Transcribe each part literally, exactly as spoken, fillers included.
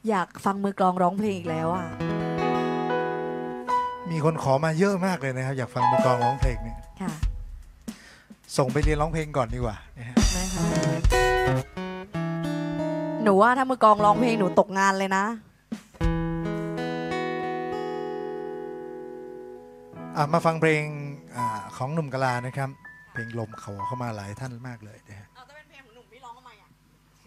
อยากฟังมือกลองร้องเพลงอีกแล้วอ่ะมีคนขอมาเยอะมากเลยนะครับอยากฟังมือกลองร้องเพลงเนี่ยค่ะส่งไปเรียนร้องเพลงก่อนดีกว่านะคะหนูว่าถ้ามือกลองร้องเพลงหนูตกงานเลยนะมาฟังเพลงของหนุ่มกะลานะครับเพลงลมเขาเข้ามาหลายท่านมากเลยนะฮะจะเป็นเพลงของหนุ่มพี่ร้องทำไมอ่ะ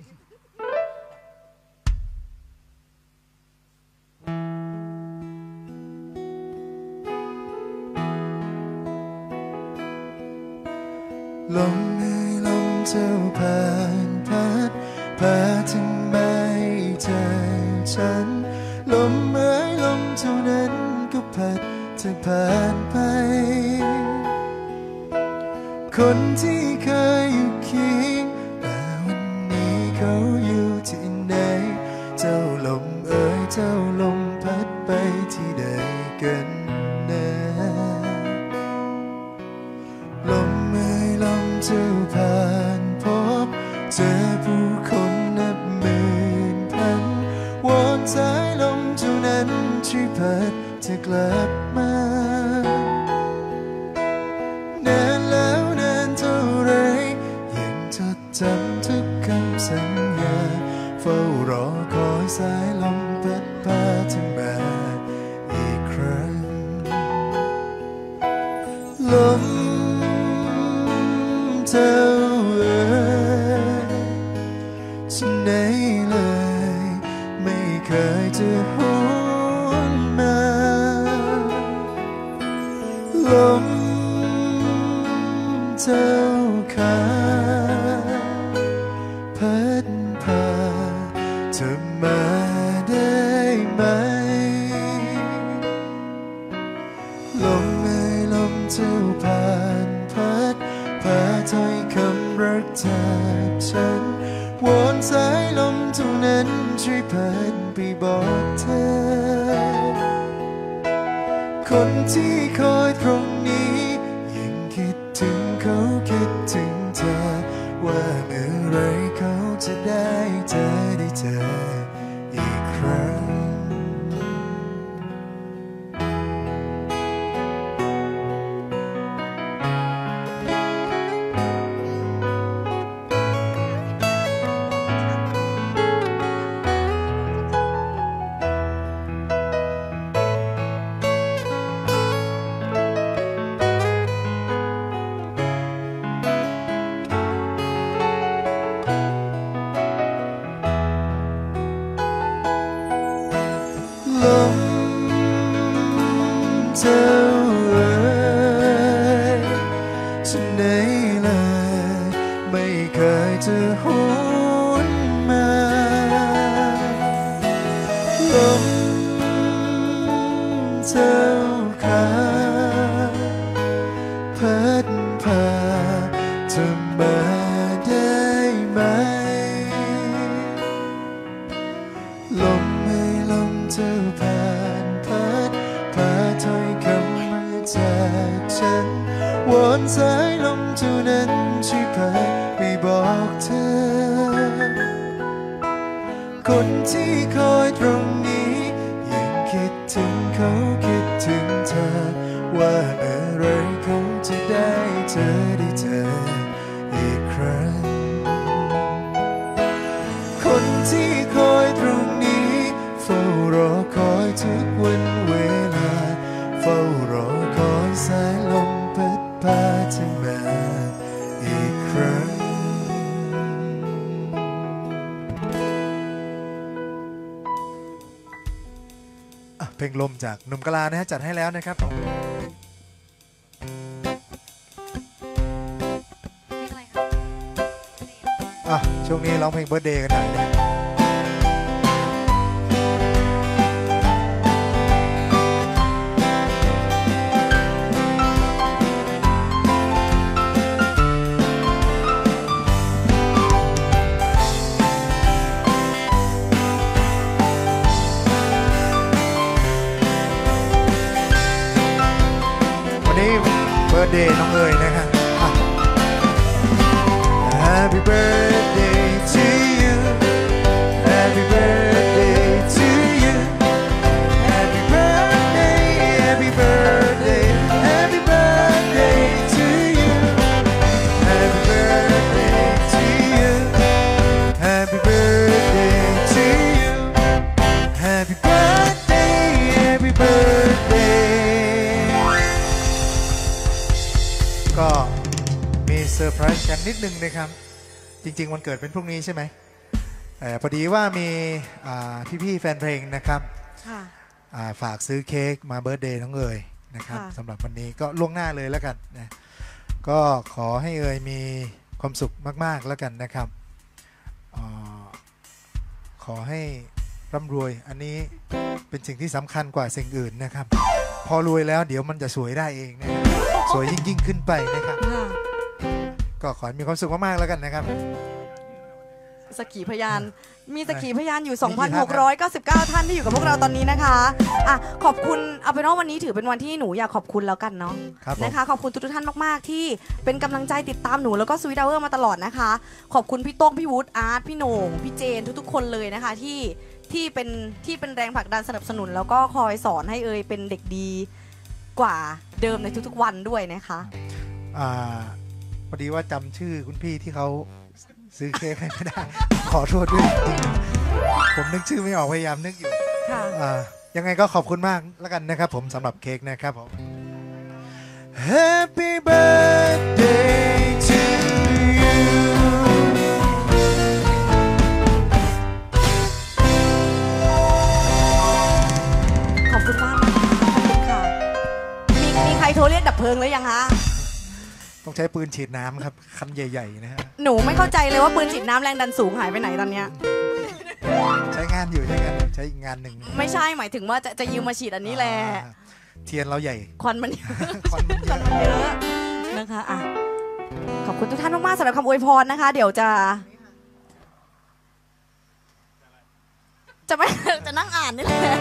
ลมเอ่ยลมเจ้าผ่านพัดพาถึงไม่เจอฉันลมเอ่ยลมเท่านั้นก็พัดเธอผ่านไปคนที่เคยอยู่เคียงแต่วันนี้เขาอยู่ที่ไหนเจ้าลมเอ่ยเจ้าลมพัดไปที่ใดกันนะลมเอ่ยลมเจ้าผ่านพบเจอผู้คนนับหมื่นพันวอนสายลมเท่านั้นช่วยพัดเธอกลับมานานแล้วนานเท่าไรยังจดจำทุกคำสัญญาเฝ้ารอคอยสายลมพัดพาเธอมาอีกครั้งลมเจ้าเอ๋ยฉันไหนเลยไม่เคยจะหวนมาลมเจ้าขาพัดพาเธอมาได้ไหมลมเอ่ยลมเจ้าผ่านพัดพาถ้อยคำรักจากฉันวอนสายลมเท่านั้นช่วยพัดไปบอกเธอคนที่คอยตรงนี้ยังคิดถึงเขาคิดถึงเธอว่าเมื่อไรเขาจะได้เจอได้เจออีกครั้งลมเจ้าเอ๋ยฉันไหนเลยไม่เคยจะหวนมาลมเจ้าขาพัดพาเธอมาได้ไหมลมไม่ลมเจ้าผ่านพัดพาถ้อยคำมาจากฉันวอนสายลมเท่านั้นช่วยพัดไปบอกเธอคนที่คอยตรงนี้ยังคิดถึงเขาคิดถึงเธอว่าเมื่อไรเขาจะได้เจอได้เจออีกครั้งคนที่คอยตรงนี้เฝ้ารอคอยทุกวันเวลาเฝ้ารอคอยสายลมพัดพาเธอมาอีกครั้งเพลงลมจากหนุ่มกะลานะฮะจัดให้แล้วนะครับอ่ะช่วงนี้ร้องเพลงเบิร์ธเดย์กันหน่อยนะวันนี้เบิร์ธเดย์น้องเอ๋ยนะครับ Happy birthday to you Happy birthday to หนึ่งนะครับจริงๆวันเกิดเป็นพรุ่งนี้ใช่ไหมแต่พอดีว่ามีพี่ๆแฟนเพลงนะครับฝากซื้อเค้กมาเบิร์ธเดย์น้องเอ๋ยนะครับสำหรับวันนี้ก็ล่วงหน้าเลยแล้วกันนะก็ขอให้เอ๋ยมีความสุขมากๆแล้วกันนะครับอขอให้ร่ำรวยอันนี้เป็นสิ่งที่สำคัญกว่าสิ่งอื่นนะครับพอรวยแล้วเดี๋ยวมันจะสวยได้เองนะสวยยิ่งยิ่งขึ้นไปนะครับก็ขอให้มีความสุขมากๆแล้วกันนะครับสักขีพยานมีสักขีพยานอยู่ สองพันหกร้อยเก้าสิบเก้า ท่านที่อยู่กับพวกเราตอนนี้นะคะอ่ะขอบคุณเอาเป็นว่าวันนี้ถือเป็นวันที่หนูอยากขอบคุณแล้วกันเนาะนะคะขอบคุณทุกท่านมากๆที่เป็นกำลังใจติดตามหนูแล้วก็สวีทเอาเวอร์มาตลอดนะคะขอบคุณพี่โต้งพี่วูดอาร์ตพี่โหน่งพี่เจนทุกๆคนเลยนะคะที่ที่เป็นที่เป็นแรงผลักดันสนับสนุนแล้วก็คอยสอนให้เอยเป็นเด็กดีกว่าเดิมในทุกๆวันด้วยนะคะอ่าพอดีว่าจำชื่อคุณพี่ที่เขาซื้อเค้กให้ไม่ได้ขอโทษด้วยจริงผมนึกชื่อไม่ออกพยายามนึกอยู่ยังไงก็ขอบคุณมากแล้วกันนะครับผมสำหรับเค้กนะครับผม Happy birthday to you ขอบคุณมากขอบคุณค่ะมีมีใครโทรเรียกดับเพลิงหรือยังคะต้องใช้ปืนฉีดน้ำครับคันใหญ่ๆนะฮะหนูไม่เข้าใจเลยว่าปืนฉีดน้ำแรงดันสูงหายไปไหนตอนเนี้ยใช้งานอยู่ใช้งานใช้อีกงานหนึ่งไม่ใช่หมายถึงว่าจะจะยืมมาฉีดอันนี้แหละเทียนเราใหญ่ควันมันควันมันเยอะนะคะอ่ะขอบคุณทุกท่านมากๆสำหรับคำอวยพรนะคะเดี๋ยวจะจะไม่จะนั่งอ่านนี่แหละ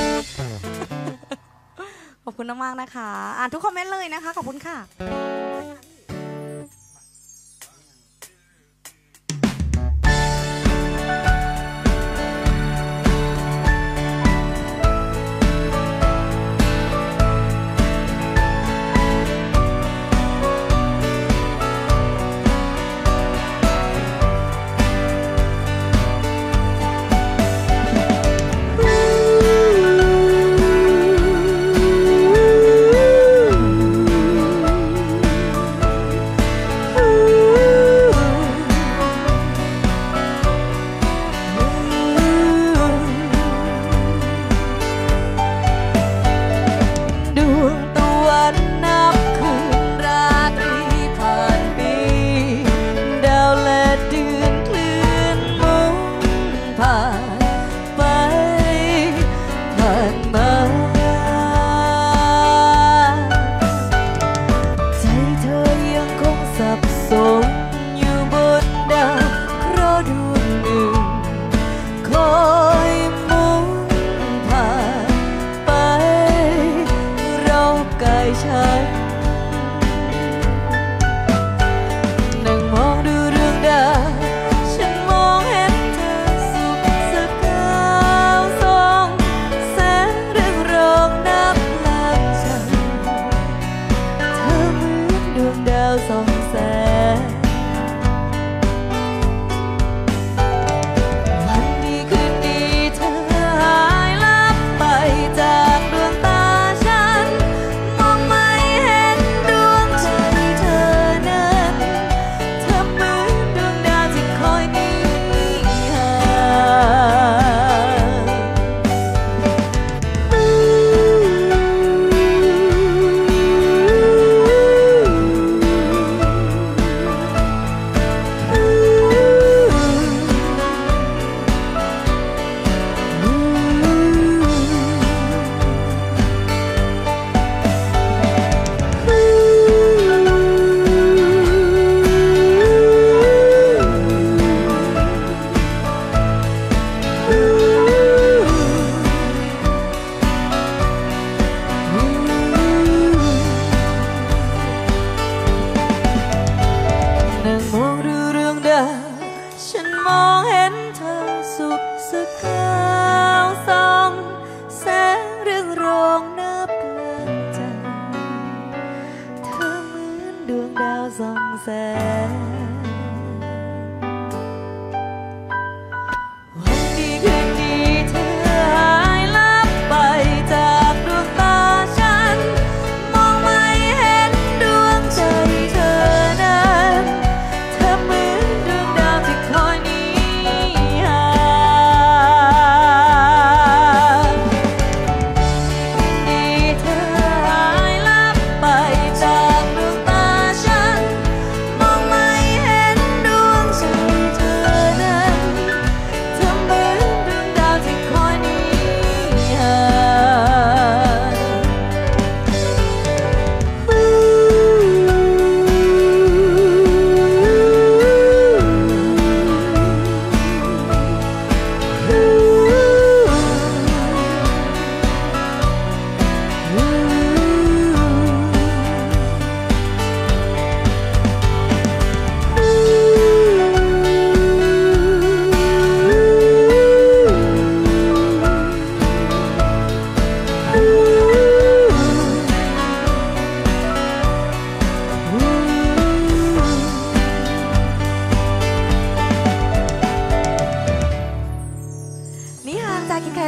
ขอบคุณมากๆนะคะอ่านทุกคอมเมนต์เลยนะคะขอบคุณค่ะเ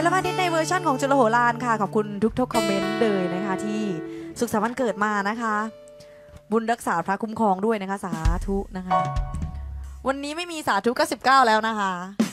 ลพานิชในเวอร์ชั่นของจุลโหรานค่ะขอบคุณทุกๆคอมเมนต์เลยนะคะที่สุขสันต์วันเกิดมานะคะ บุญรักษาพระคุ้มครองด้วยนะคะสาธุนะคะ วันนี้ไม่มีสาธุก็สิบเก้าแล้วนะคะ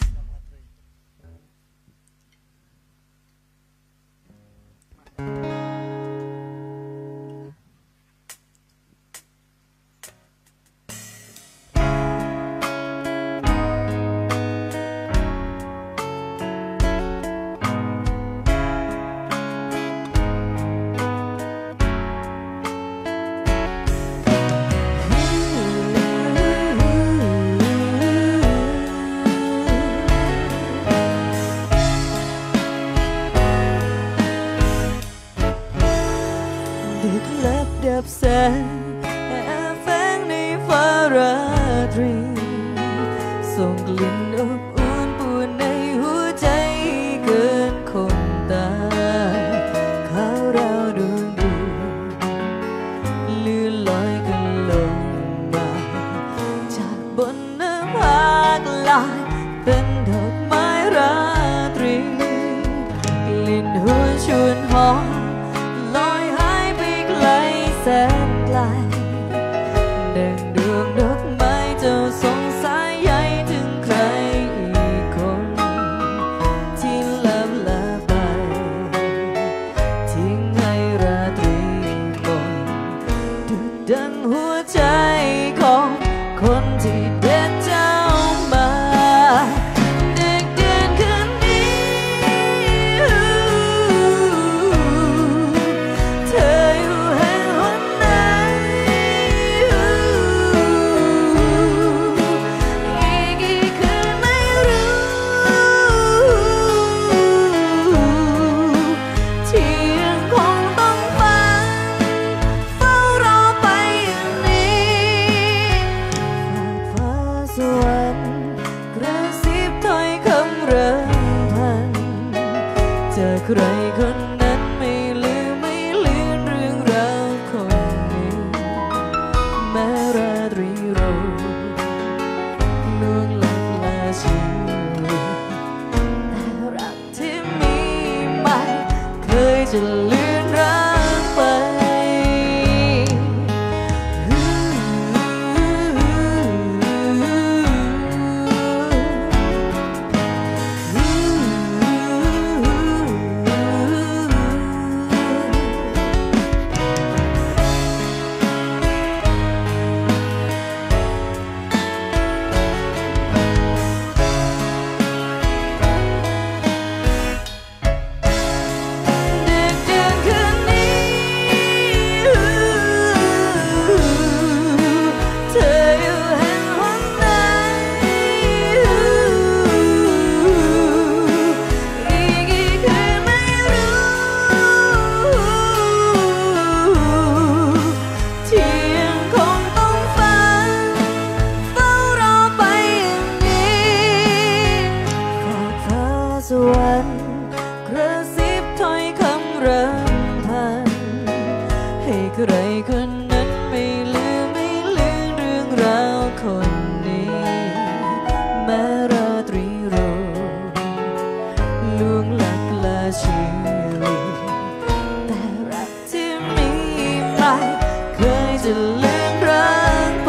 ดึกลับดับแสงแอบแฝงในฟ้าราตรีส่งกลิ่นอบอุ่นปูนในหัวใจเกินคนตาขาวราวดวงดวงเลื่อนลอยกันลงมาจากบนน้ำพากลายเป็นดอกไม้ราตรีกลิ่นหัวชวนหอมลอยหายไปไกลแสนไกลดังดวงดอกไม้เจ้าสงสายใยถึงใครอีกคนที่ลับลาไปทิ้งให้ราตรีหมดดุดดังหัวใจของคนที่เด็ดเจ้ามาเด็กเดือนคืนนี้เธออยู่แห่งหนไหนอีกกี่คืนไม่รู้ที่ยังคงต้องฟังเฝ้ารอไปอย่างนี้ฟ้าสวรรค์กระซิบถ้อยคำเริ่มพันจากใครคนนั้นไม่ลืมไม่เลือนเรื่องราวคนนี้แม้ราตรีโรยล่วงลับลาชีวิตแต่รักที่มีไม่เคยจะเลือนรางไปเด็กเดือนคืนนี้เธออยู่แห่งหนไหนอีกกี่คืนไม่รู้ที่ยังคงต้องฟังเฝ้ารอไปอย่างนี้ฝากฟ้าสวรรค์กระซิบถ้อยคำเริ่มพันให้ใครคนนั้นไม่ลืมไม่เลือนเรื่องราวคนนี้แม้ราตรีโรยล่วงลับลาชีวิตแต่รักที่มีไม่เคยจะเลือนรางไป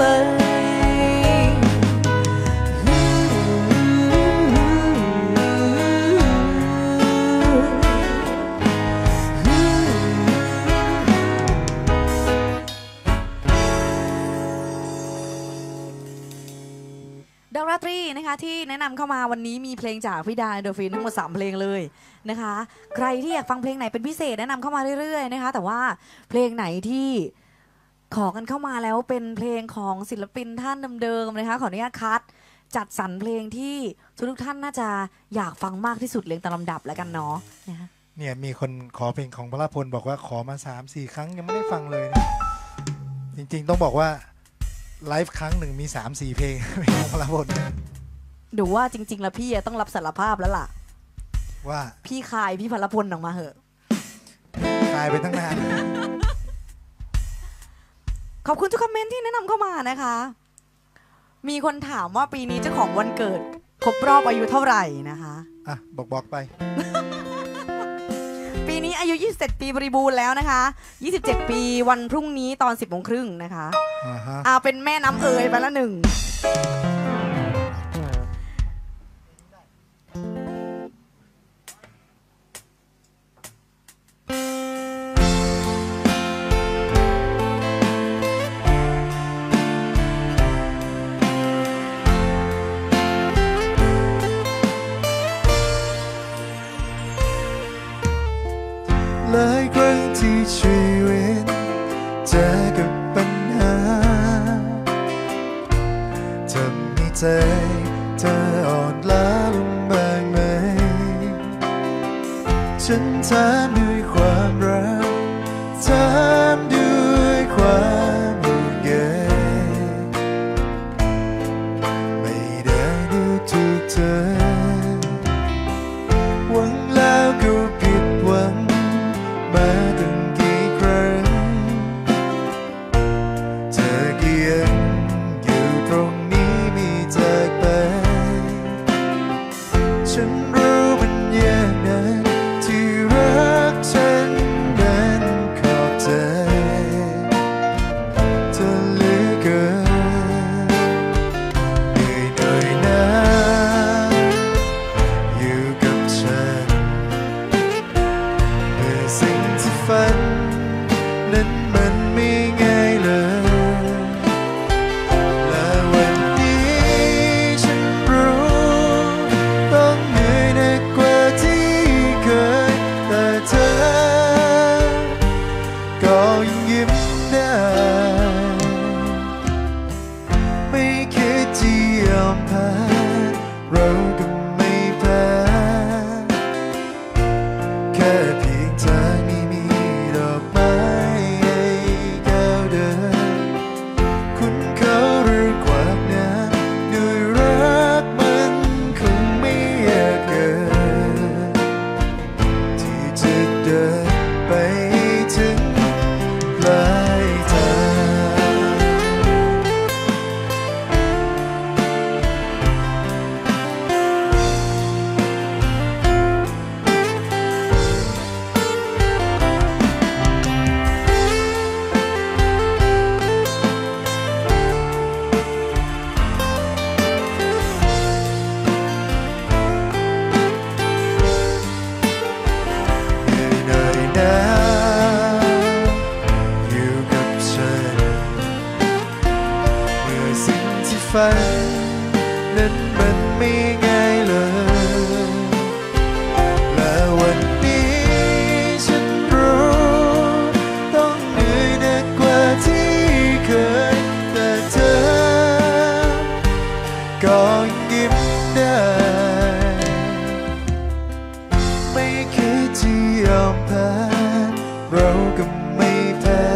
ดาวราตรีนะคะที่แนะนำเข้ามาวันนี้มีเพลงจากพี่ดาโดฟินทั้งหมดสามเพลงเลยนะคะใครที่อยากฟังเพลงไหนเป็นพิเศษแนะนำเข้ามาเรื่อยๆนะคะแต่ว่าเพลงไหนที่ขอกันเข้ามาแล้วเป็นเพลงของศิลปินท่านเดิมๆนะคะขออนุญาตคัดจัดสรรเพลงที่ทุกท่านน่าจะอยากฟังมากที่สุดเรียงตามลำดับแล้วกันเนาะนะคะเนี่ยมีคนขอเพลงของพระพลบอกว่าขอมา สามสี่ ครั้งยังไม่ได้ฟังเลยนะจริงๆต้องบอกว่าไลฟ์ครั้งหนึ่งมี สามสี่ เพลงเพลงของพระพลดูว่าจริงๆแล้วพี่ต้องรับสารภาพแล้วล่ะว่าพี่คายพี่พลพลออกมาเหอะคายไปตั้งนานขอบคุณทุกคอมเมนต์ที่แนะนำเข้ามานะคะมีคนถามว่าปีนี้เจ้าของวันเกิดครบรอบอายุเท่าไหร่นะคะอ่ะบอกบอกไปปีนี้อายุยี่สิบเจ็ดปีบริบูรณ์แล้วนะคะยี่สิบเจ็ดปีวันพรุ่งนี้ตอนสิบโมงครึ่งนะคะเอาเป็นแม่น้ำเอ๋ยไปละหนึ่งหลายครั้งที่ชีวิตเจอกับปัญหาทำให้ใจเธออ่อนล้าลงบ้างไหมฉันถามด้วยความรักถามด้วยความห่วงใยไม่ได้ดูถูกเธอหวังแล้วก็ผิดหวังมาตั้งกี่ครั้งเธอก็ยังอยู่ตรงนี้ไม่จากไปฉันรู้มันยากนะที่รักฉันนั้นขอบใจเธอเหลือเกินเหนื่อยหน่อยนะอยู่กับฉันเมื่อสิ่งที่ฝันนั้นมันไม่ง่ายเลยและวันนี้ฉันรู้ต้องเหนื่อยหนักกว่าที่เคยแต่เธอก็ยังยิ้มได้ไม่คิดที่ยอมแพ้เราก็ไม่แพ้แค่เพียงเธอไม่มีดอกไม้ให้ก้าวเดินคุณเขาเรื่องความงามด้วยรักมันคงไม่ยากเกินที่จะเดินไปถึงปลายทางเหนื่อยหน่อยนะอยู่กับฉันเมื่อสิ่งที่ฝันนั้นมันไม่ง่ายเลยและวันนี้ฉันรู้ต้องเหนื่อยหนักกว่าที่เคยแต่เธอก็ยังยิ้มได้ไม่คิดที่ยอมแพ้เราก็ไม่แพ้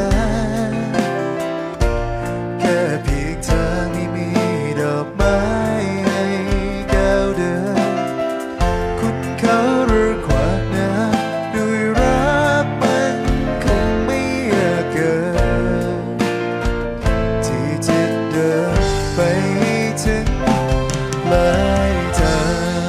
แค่เพียงเธอไม่มีดอกไม้ให้ก้าวเดินคุณเขาเรื่องความงามด้วยรักมันคงไม่ยากเกินที่จะเดินไปถึงปลายทาง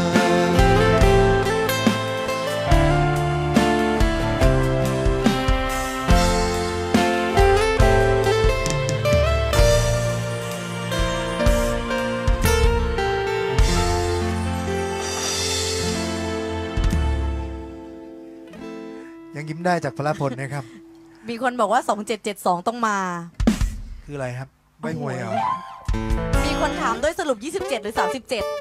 ยังยิ้มได้จากพลพลนะครับมีคนบอกว่าสองเจ็ดเจ็ดสองต้องมาคืออะไรครับใบหวยเหรอมีคนถามด้วยสรุปยี่สิบเจ็ดหรือสามสิบเจ็ด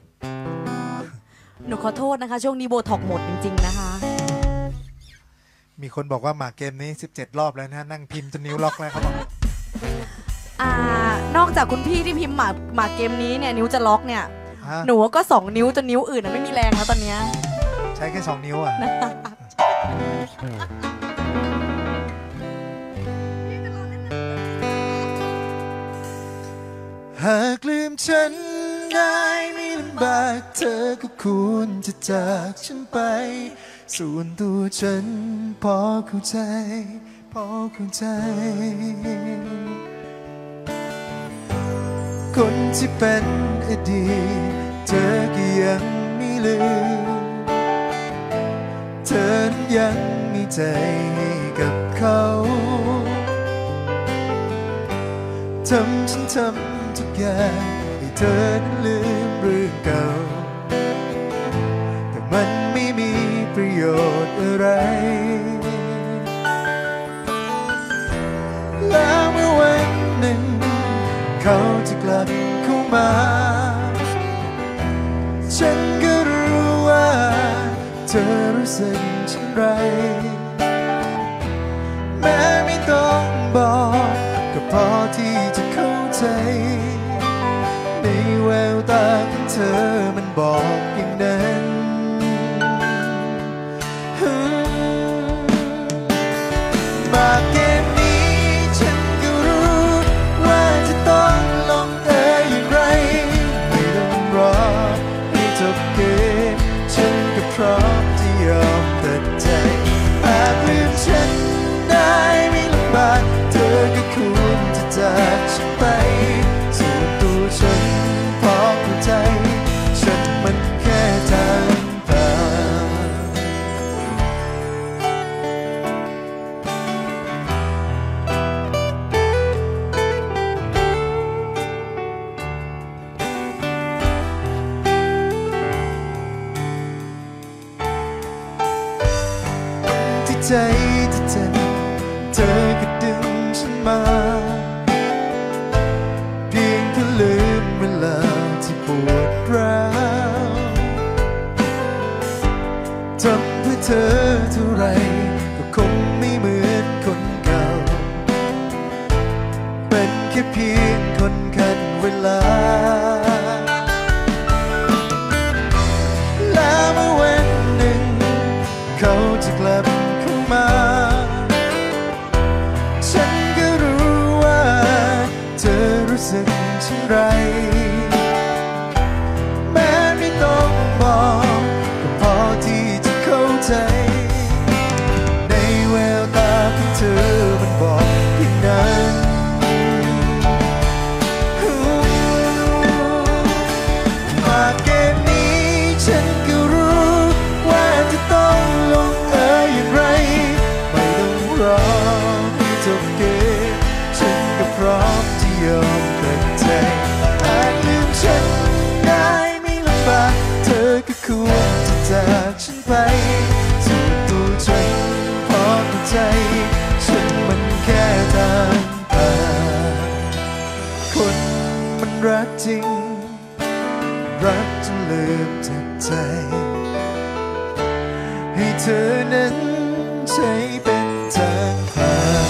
หนูขอโทษนะคะ ช่วงนี้โบท็อกหมดจริงๆนะคะมีคนบอกว่าหมากเกมนี้สิบเจ็ดรอบแล้วนะนั่งพิมพ์จนนิ้วล็อกแล้วเขาบอกอ่านอกจากคุณพี่ที่พิมพ์หมากหมากเกมนี้เนี่ยนิ้วจะล็อกเนี่ยฮะหนูก็สองนิ้วจนนิ้วอื่นนะไม่มีแรงแล้วตอนเนี้ยใช้แค่สองนิ้วอ่ะหากลืมฉันได้ไม่ลำบากเธอก็ควรจะจากฉันไปส่วนตัวฉันพอเข้าใจพอเข้าใจคนที่เป็นอดีตเธอก็ยังไม่ลืมเธอนั้นยังมีใจให้กับเขาทำฉันทำทุกอย่างให้เธอนั้นลืมเรื่องเก่าแต่มันไม่มีประโยชน์อะไรแล้วเมื่อวันหนึ่งเขาจะกลับเข้ามาฉันก็รู้ว่าเธอรู้สึกเช่นไรแม้ไม่ต้องบอกก็พอที่จะเข้าใจในแววตาของเธอมันบอกอย่างนั้นมาเกมนี้ฉันก็รู้ว่าจะต้องลงเอยอย่างไรไม่ต้องรอให้จบเกมฉันก็พร้อมที่ยอมตัดใจหากลืมฉันได้ไม่ลำบากเธอก็ควรจะจากฉันไปส่วนตัวฉันพอเข้าใจฉันมันแค่ทางผ่านที่ใจที่เจ็บเธอก็ดึงฉันมาเพียงเพื่อลืมเวลาที่ปวดร้าวทำเพื่อเธอเท่าไรก็คงไม่เหมือนคนเก่าเป็นแค่เพียงคนขัดเวลาแล้วเมื่อวันหนึ่งเขาจะกลับเข้ามาฉันก็รู้ว่าเธอรู้สึกเช่นไรแม้ไม่ต้องบอกก็พอที่จะเข้าใจในแววตาของเธอมันบอกอย่างนั้นมาเกมนี้ฉันก็รู้ว่าจะต้องลงเอยอย่างไรไม่ต้องรอให้จบเกมฉันก็พร้อมที่ยอมตัดใจหากลืมฉันได้ไม่ลำบากเธอก็ควรจะจากฉันไปส่วนตัวฉันพอเข้าใจฉันมันแค่ทางผ่านคนมันรักจริงรักจนลืมจากใจให้เธอนั้นใช้เป็นทางผ่าน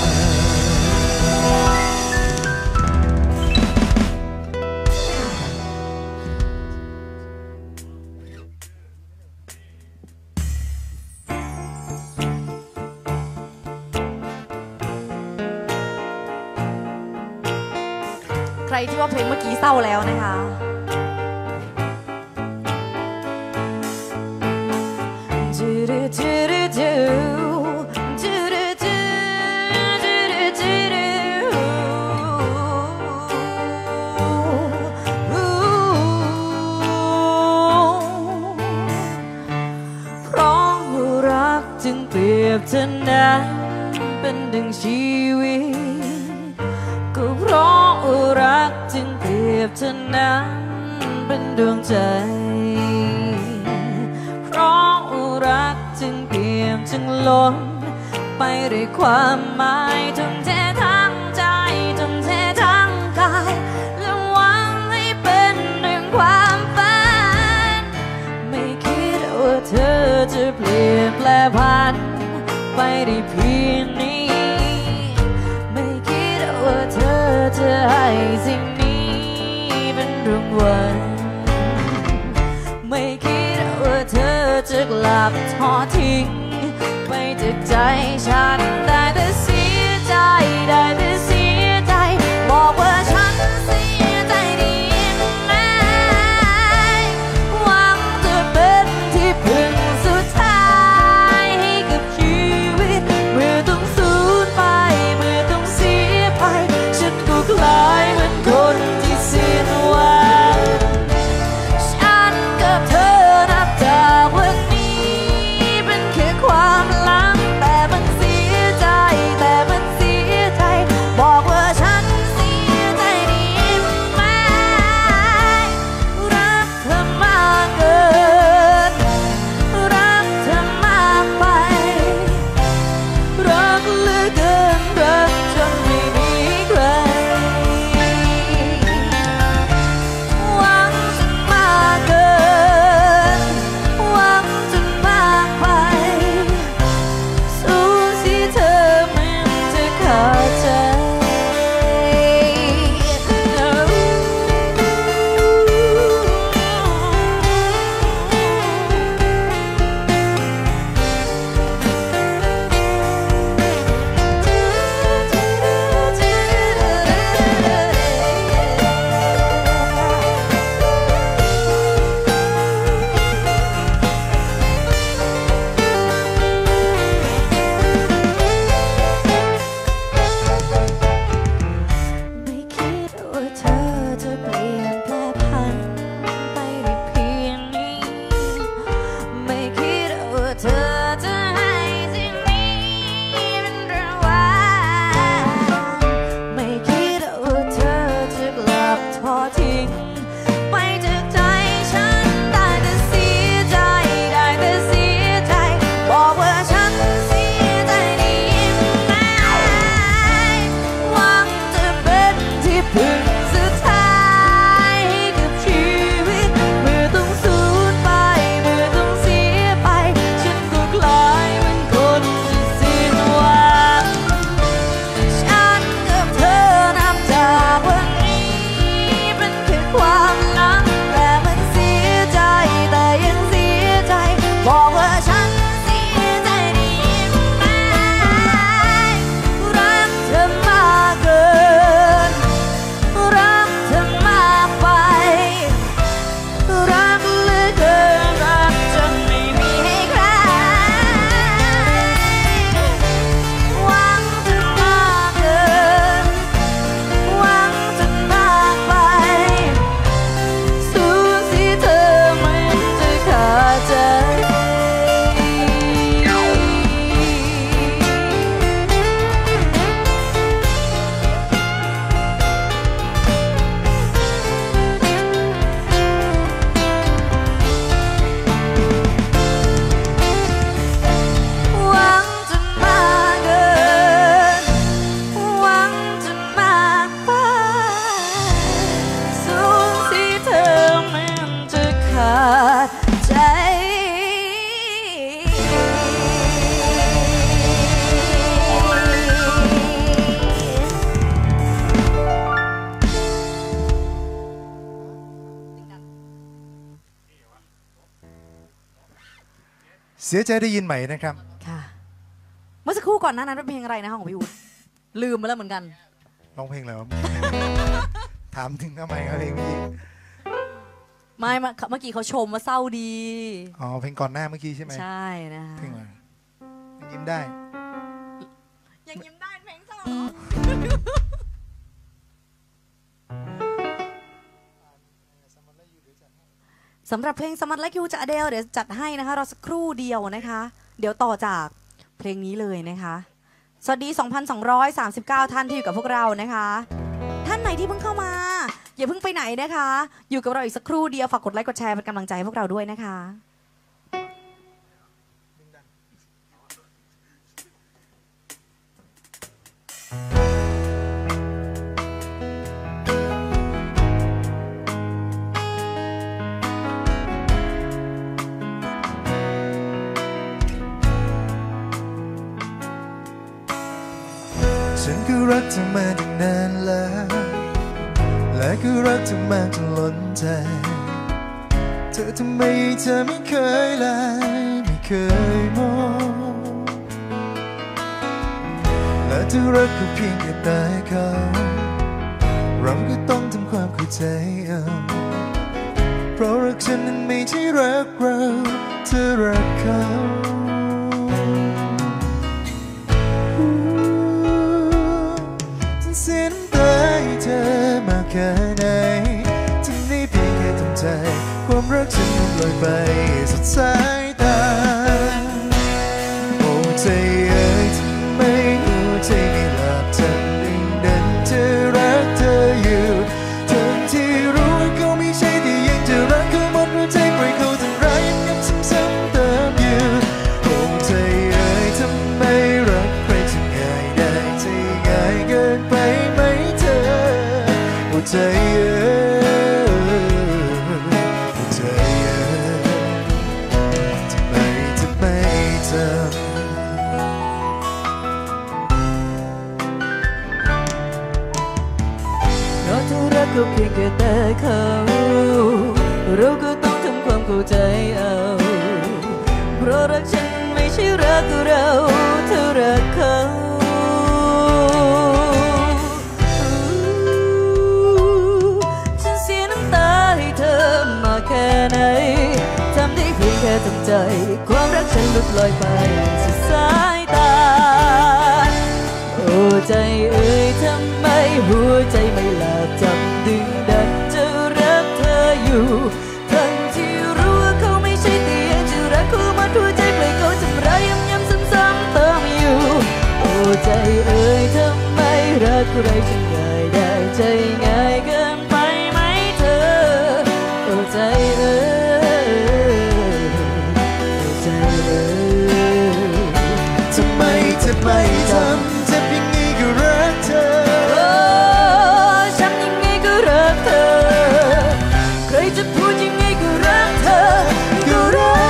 ใครที่ว่าเพลงเมื่อกี้เศร้าแล้วนะคะจูดูจูดูจูจูดูจูจูดูจูดูเพราะรักจึงเปรียบเธอนั้นเป็นดังชีวิตก็เพราะรักจึงเปรียบเธอนั้นเป็นดวงใจเพราะรักจึงเปรียบจึงล้นไปด้วยความหมายทุ่มเททั้งใจทุ่มเททั้งกายและหวังให้เป็นหนึ่งความฝันไม่คิดว่าเธอจะเปลี่ยนแปลผันไปได้เพียงนี้ว่าเธอจะให้สิ่งนี้เป็นรางวัลไม่คิดว่าเธอจะกลับทอดทิ้งไปจากใจฉันได้แต่เสียใจได้แต่เสียใจบอกว่าฉันเสียใจดีไหมหวังจะเป็นที่พึ่งสุดท้ายให้กับชีวิตเมื่อต้องสูญไปเมื่อต้องเสียไปฉันก็กลายเป็นคนที่สิ้นหวังฉันกับเธอนับจากวันนี้เป็นแค่ความลับาดใจเสียใจได้ยินไหมนะครับค่ะเมื่อสักครู่ก่อนหน้านั้นเป็นเพลงอะไรนะคะของพี่อู๊ดลืมไปแล้วเหมือนกันร้องเพลงอะไรวะ ถามถึงทำไมครับเพลงนี้ไม่เมื่อกี้เขาชมว่าเศร้าดีอ๋อเพลงก่อนหน้าเมื่อกี้ใช่ไหมใช่นะเพลงอะไรยิ้มได้ยังยิ้มได้เพลงเศร้าเหรอสำหรับเพลงสมัตไลคิวจะอเดลเดี๋ยวจัดให้นะคะรอสักครู่เดียวนะคะเดี๋ยวต่อจากเพลงนี้เลยนะคะสวัสดี สองพันสองร้อยสามสิบเก้า ท่านที่อยู่กับพวกเรานะคะท่านไหนที่เพิ่งเข้ามาอย่าเพิ่งไปไหนนะคะอยู่กับเราอีกสักครู่เดียวฝากกดไลค์กดแชร์เป็นกำลังใจให้พวกเราด้วยนะคะฉันก็รักเธอมาตั้งนานแล้วและก็รักเธอมากจนล้นใจเธอทำไมเธอไม่เคยไลน์ไม่เคยมองและเธอรักก็เพียงแค่ตาเขาเราก็ต้องทำความเข้าใจเอาเพราะรักฉันนั้นไม่ใช่รักเราเธอรักเขาเสียน้ำตาให้เธอมากแค่ไหนถึงได้เพียงแค่ทำใจความรักฉันลอยไปสุดสายตาโอ้ใจเอ๋ยทำไมหัวใจไม่หลับจำดึงดันเธอรักเธออยู่ทั้งที่รู้ว่าเขาไม่ใช่แต่ยังจะรักเขาหมดหัวใจปล่อยเขาทำร้ายย้ำๆซ้ำๆเติมอยู่โอ้ใจเอ๋ยทำไมรักใครจะง่ายได้ใจง่ายเกินไปไหมเธอโอ้ใจเอ๋ยโอ้ใจเอ๋ยทำไมทำไมเธอเพราะเธอรักก็เพียงแค่แต่เขาเราก็ต้องทำความเข้าใจเอาเพราะรักฉันไม่ใช่รักเราเธอรักเขาฉันเสียน้ำตาให้เธอมาแค่ไหนทำได้เพียงแค่ทำใจความรักฉันหลุดลอยไปสุดสายตาโอ้ใจเอ๋ยทำไมหัวใจไม่หลับจำดึงดันจะรักเธออยู่ทั้งที่รู้ว่าเขาไม่ใช่แต่ยังจะรักเขามาหัวใจปล่อยเขาทำร้ายย้ำๆซ้ำๆเติมอยู่โอ้ใจเอ๋ยทำไมรักใครจะง่ายได้ใจง่ายเกินไปไหมเธอโอ้ใจเอ๋ยโอ้ใจเอ๋ยทำไมเธอไม่ทำเจ็บยังไงก็รักเธอโอ้ช้ำยังไงก็รักเธอใครจะพูดยังไงก็รักเธอก็รัก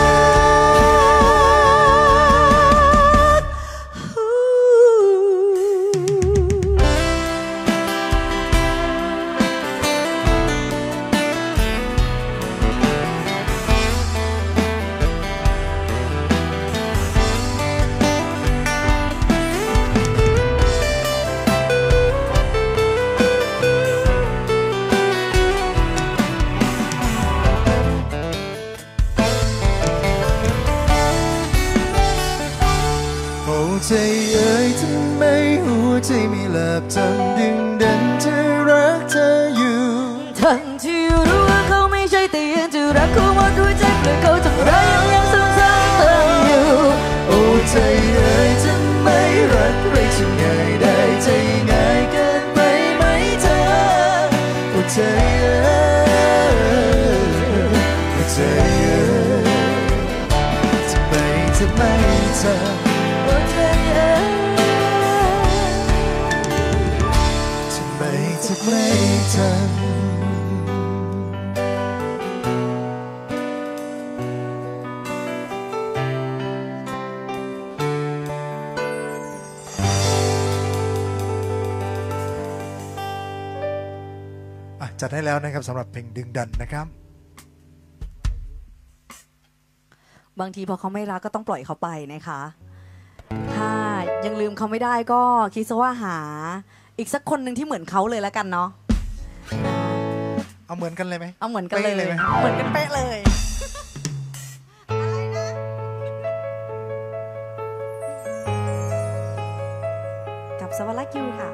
โอ้ใจเอ๋ยทำไมหัวใจไม่หลับจำดึงดันเธอรักเธออยู่ทั้งที่รู้ว่าเขาไม่ใช่แต่ยังจะรักเขาหมดหัวใจปล่อยเขาทำร้ายย้ำๆซ้ำๆเติมอยู่โอ้ใจเอ๋ยทำไมรักใครจะง่ายได้ใจง่ายเกินไปไหมเธอโอ้ใจเอ๋ยโอ้ใจเอ๋ยทำไมทำไมเธอโอ้ใจเอ๋ยทำไมทำไมเธอจัดให้แล้วนะครับสำหรับเพลงดึงดันนะครับบางทีพอเขาไม่รักก็ต้องปล่อยเขาไปนะคะถ้ายังลืมเขาไม่ได้ก็คิดซะว่าหาอีกสักคนหนึ่งที่เหมือนเขาเลยแล้วกันเนาะเอาเหมือนกันเลยไหมเอาเหมือนกันเลยป๊ะไหมเหมือนกันเป๊ะเลย กับสวรักษ์ยูค่ะ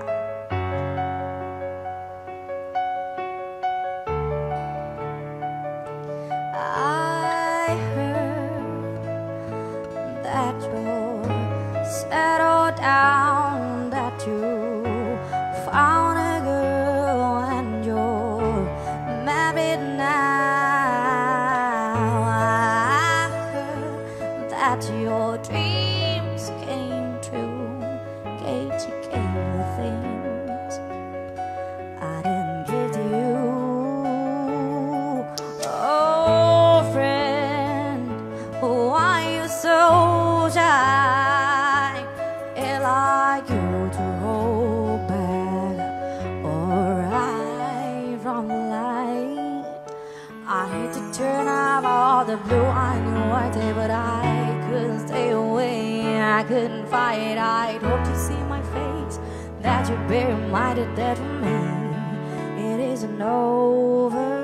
I heard that you're settled down, that you found a girl and you're married now. I heard that your dreams came true, gave you gave you things I didn't give to you. Oh, friend, why you so shy? It like you to hold back or hide from the light. I hate to turn off all the blue I knew I did, but I couldn't stay away. I couldn't fight. I'd hope to see my face, that you bear minded that for me it isn't over.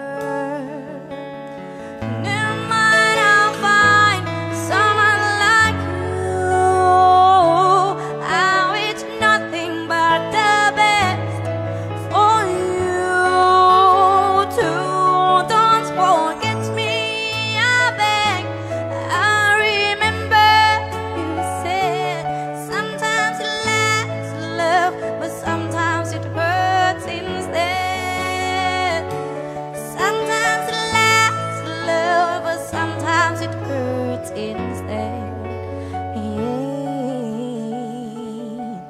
Never mind, I'll find someone like you. I wish nothing but the best for you too. Don't forget me, I beg. I remember you said sometimes it lasts love, but sometimes it hurts instead. Sometimes it lasts love, but sometimes it hurts instead. Yeah.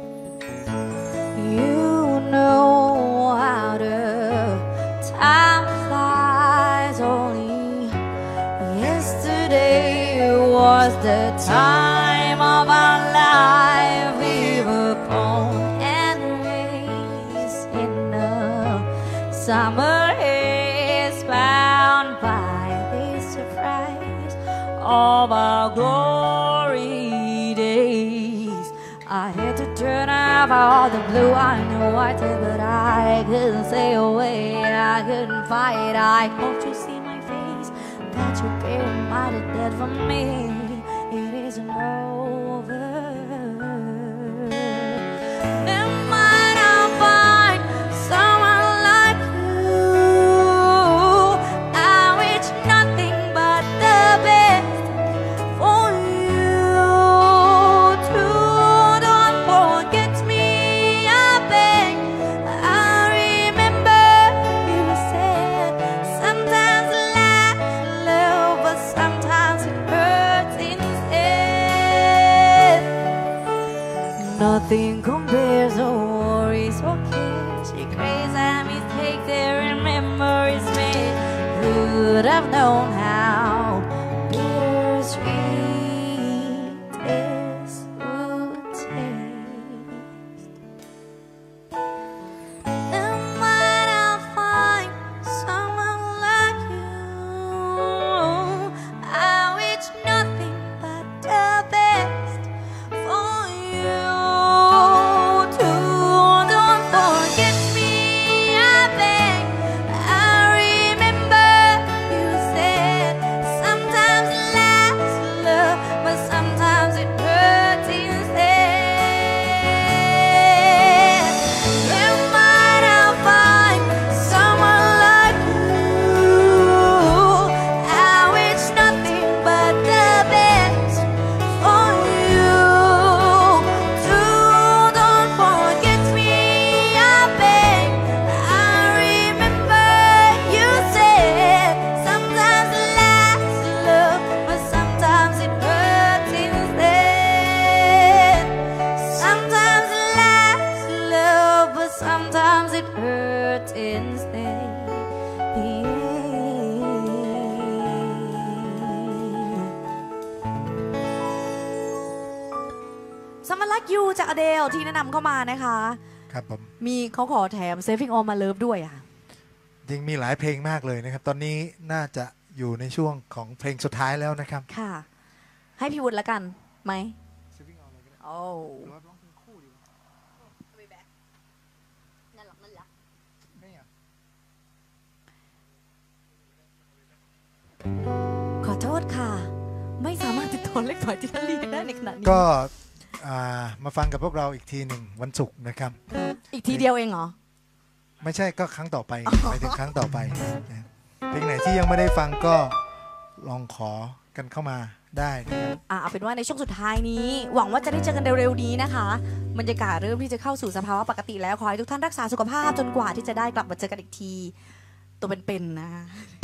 You know how the time flies. Only yesterday was the time of our life. We were born and raised in a summer haze, bound by the surprise of our glory days. I had to turn off all the blue, I know I did, but I couldn't stay away. I couldn't fight. I hope you see my face, that you bear reminded that for me it isn't over. Never mind, I'll find someone like you. I wish nothing but the best for you too. Don't forget me, I beg. I remember you said sometimes it lasts love, but sometimes it hurts instead. Nothing compares to worries or cares. Your grace and mistakes, their memories made. Who'd have known how bittersweet this would taste? Never mind, I'll find someone like you. I wish nothing but the best for you too. Don't forget me, I beg. I remember you said sometimes it lasts love, but sometimes it hurts instead. Never mind, I'll find someone like you. I wish nothing but the best for you too. Don't forget me, I beg. I remember you said sometimes it lasts love, but sometimes it hurts instead. Sometimes it lasts love, but sometimes it hurts instead. Yeah. สมรักยูจากอเดลที่แนะนำเข้ามานะคะครับผมมีเขาขอแถม Saving All My Love ด้วยอ่ะยังมีหลายเพลงมากเลยนะครับตอนนี้น่าจะอยู่ในช่วงของเพลงสุดท้ายแล้วนะครับค่ะให้พี่วุฒิละกันไหมโอ้ขอโทษค่ะไม่สามารถติดต่อเลขหมายที่ท่านเรียกได้ในขณะนี้ก็มาฟังกับพวกเราอีกทีหนึ่งวันศุกร์นะครับอีกทีเดียวเองเหรอไม่ใช่ก็ครั้งต่อไปไปถึงครั้งต่อไปเพลงไหนที่ยังไม่ได้ฟังก็ลองขอกันเข้ามาได้นะครับอ่าเอาเป็นว่าในช่วงสุดท้ายนี้หวังว่าจะได้เจอกันเร็วๆนี้นะคะบรรยากาศเริ่มที่จะเข้าสู่สภาวะปกติแล้วขอให้ทุกท่านรักษาสุขภาพจนกว่าที่จะได้กลับมาเจอกันอีกทีตัวเป็นๆนะ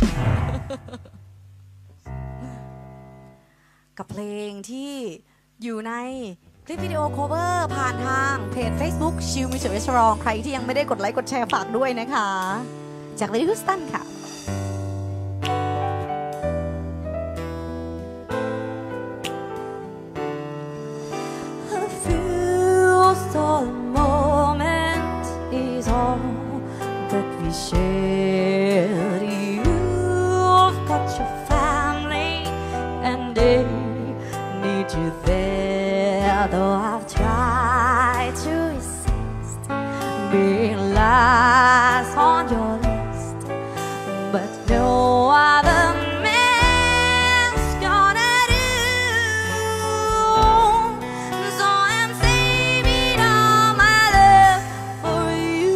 กับเพลงที่อยู่ในคลิปวิดีโอโคเวอร์ผ่านทางเพจ Facebook ชิลมิวสิกเรสตอรองใครที่ยังไม่ได้กดไลค์กดแชร์ฝากด้วยนะคะจากเวทีฮิวสตันค่ะ Shared. You've got your family, and they need you there. Though I've tried to resist being last on your list, but no other man's gonna do. So I'm saving all my love for you.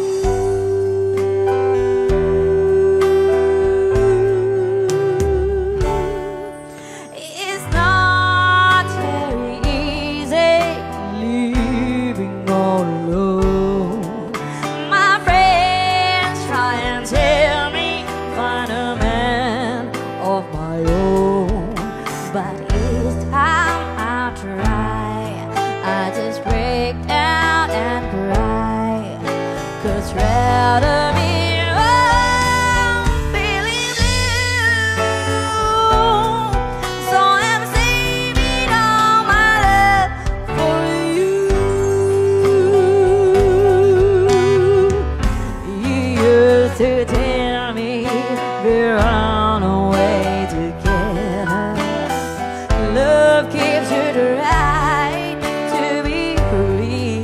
To tell me we're on our way together. Love gives you the right to be free.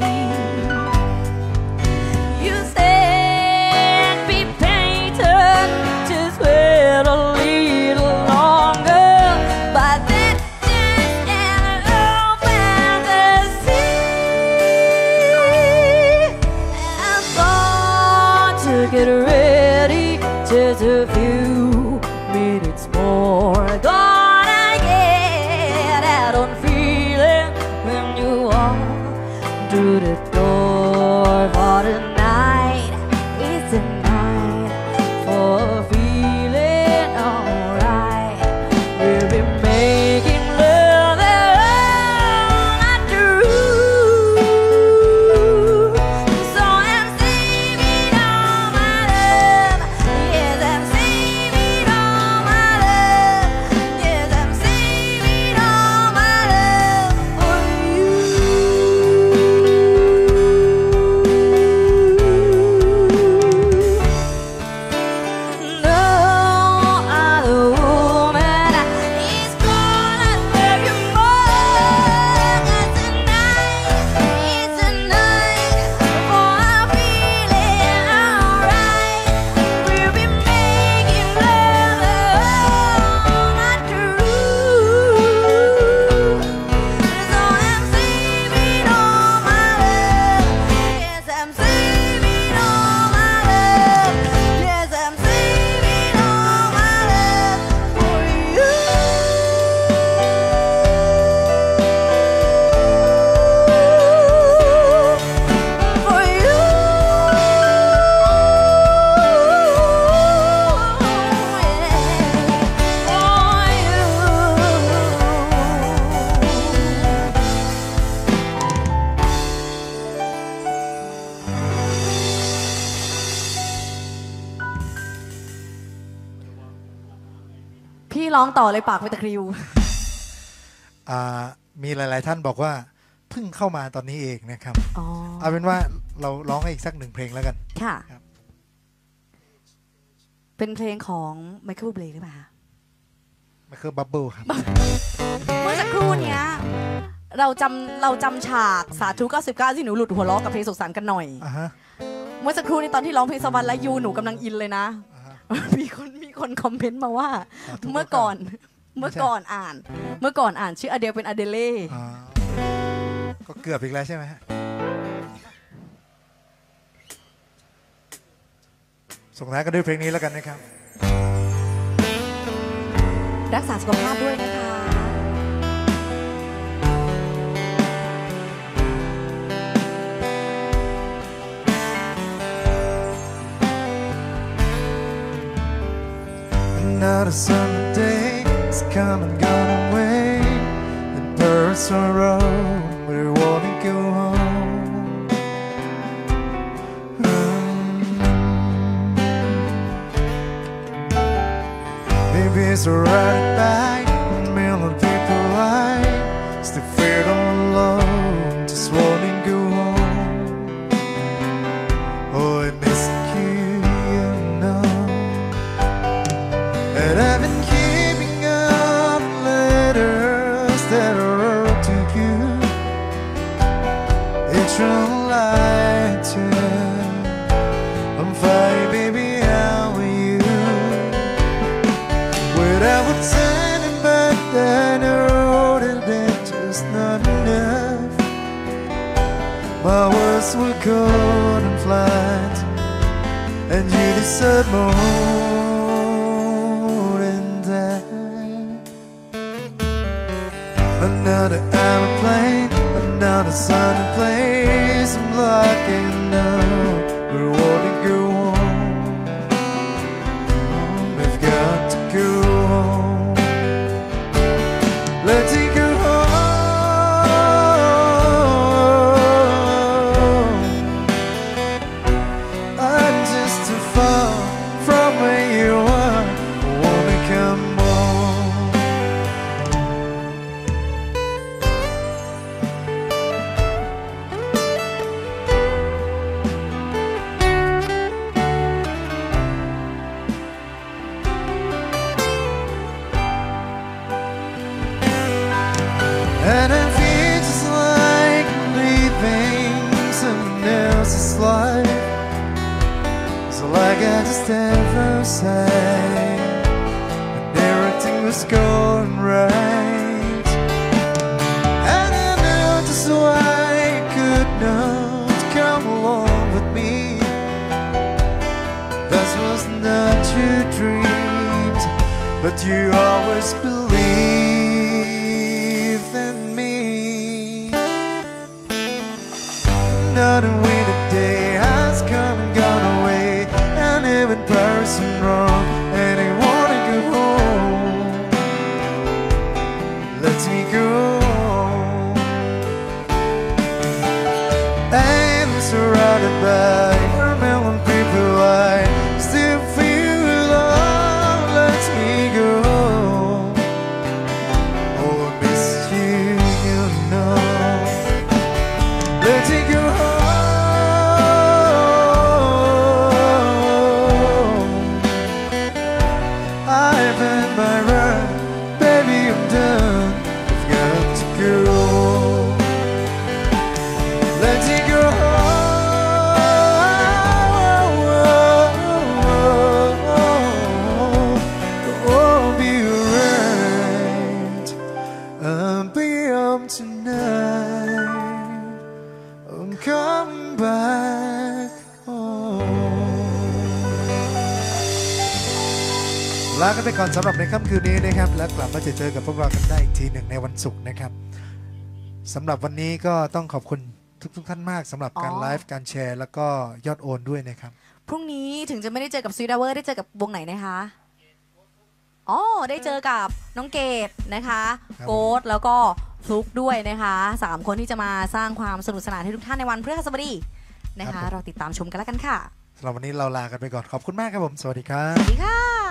You said be patient, just wait a little longer. But that's just an old fantasy. And thought to get ready. Just a few minutes more. Gonna get that on feeling when you walk through the door. For the night, it's a night for feeling alright. We'll be making love all night through. So I'm saving all my love. Yes, I'm saving all my love. Yes, I'm saving all my love for you. No other woman is gonna love you more. Tonight, it's a night for feeling alright. We'll be making love all night through. So I'm saving all my love. Yes, I'm saving all my love. Yes, I'm saving all my love for you. For you. For you. พี่ร้องต่อเลยปากไปตะคริวอ่ามีหลาย ๆ ท่านบอกว่าเพิ่งเข้ามาตอนนี้เองนะครับอ๋อเอาเป็นว่าเราร้องให้อีกสักหนึ่งเพลงแล้วกันค่ะครับเป็นเพลงของไมเคิลเบลหรือเปล่าไมเคิลบับเบิลครับเมื่อสักครู่เนี้ยเราจำเราจำฉากสาธุเก้าสิบเก้าที่หนูหลุดหัวล้อกับเพลงสุขสันต์กันหน่อยอ่าฮะเมื่อสักครู่นี้ตอนที่ร้องเพลงสวรรค์และยูหนูกำลังอินเลยนะอ่าฮะมีคนมีคนคอมเมนต์มาว่าสาธุเมื่อก่อนเมื่อก่อนอ่าน เมื่อก่อนอ่านชื่ออเดลเป็นอเดเล่อ่าก็เกือบอีกแล้วใช่ไหมฮะส่งท้ายกันด้วยเพลงนี้แล้วกันนะครับรักษาสุขภาพด้วยนะคะ Another summer day has come and gone away, and birds are out, but they wanna go home. Mm. Maybe it's alright back, a million people like still feel all alone, just wanna go home. Oh, I miss you, you know. And I've been keeping up letters that I wrote to you. It's your letter. I'm fine, baby, how are you? Without turning back, then I wrote it, it's just not enough. My words were cold and flat, and you deserve more. Another aeroplane, another sunny place. I'm lucky now, but wanna go home. We've got to go home. Let's go home. I'm just too far from where you are. I wanna come home. And I feel just like living someone else's life. So like I just ever say, and everything was going right. And I know just why you could not come along with me. That was not your dreams, but you always believed in me. Another winter day has come and gone away, and even person wrong, and I wanna go home. Let me go home. I'm surrounded by a million people. I still feel alone. Let me go home. Oh, I miss you, you know. Let me go home. I've had my run, baby, I'm done. I've got to go. Let me go home. Oh, be right. I'll be home tonight. I'm coming back home. ลากันไปก่อนสำหรับในค่ำคืนนี้นะครับ แล้วกลับมาเจอเจอกับพวกเรากันได้อีกทีหนึ่งในวันศุกร์นะครับสำหรับวันนี้ก็ต้องขอบคุณทุกทุกท่านมากสำหรับการอ๋อไลฟ์การแชร์แล้วก็ยอดโอนด้วยนะครับพรุ่งนี้ถึงจะไม่ได้เจอกับซีดาเวอร์ได้เจอกับวงไหนนะคะอ๋อได้เจอกับน้องเกดนะคะครับโกดแล้วก็ฟลุกด้วยนะคะสามคนที่จะมาสร้างความสนุกสนานให้ทุกท่านในวันพฤหัสบดีนะคะเราติดตามชมกันแล้วกันค่ะสำหรับวันนี้เราลากันไปก่อนขอบคุณมากครับผมสวัสดีครัสบวัสดีค่ะ